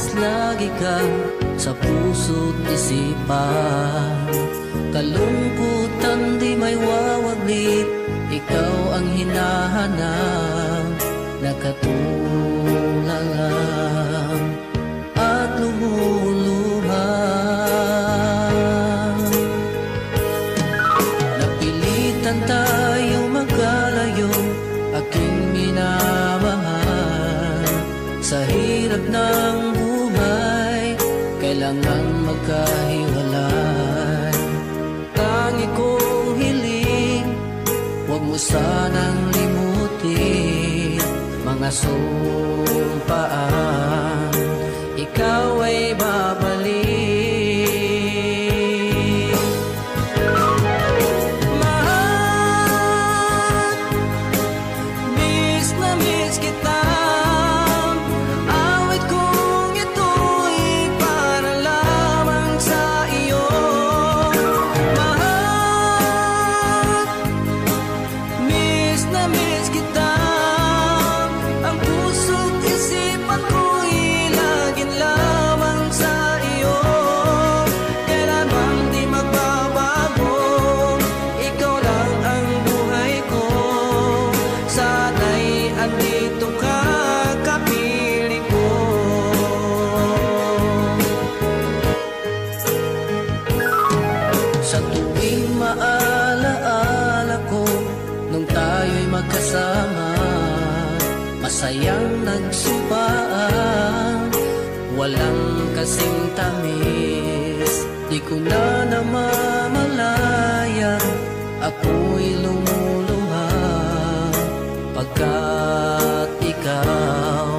lagi ka sa puso't isipan. Kalungkutan di may wawaglit, ikaw ang hinahanap, nakatulalang at lumuluha. Napilitan tayong magkalayo, aking minamahal. Sa hirap ng buhay, kailangan magkahiwalay. Tangi kong hiling, huwag mo sanang limutin mga sumpaan, ikaw ay babalik. Mahal, miss na miss kita. Awit kong ito'y para lamang sa iyo. Mahal, miss na miss kita. Ang puso't isipan ko'y laging lamang sa iyo. Kailan bang di magbabago, ikaw lang ang buhay ko. Sana'y andito ka, kapiling ko. Sa tuwing maalaala ko nung tayo'y magkasama, masayang nagsumpaan, walang kasing tamis. Di ko na namamalayan, ako'y lumuluha pagkat ikaw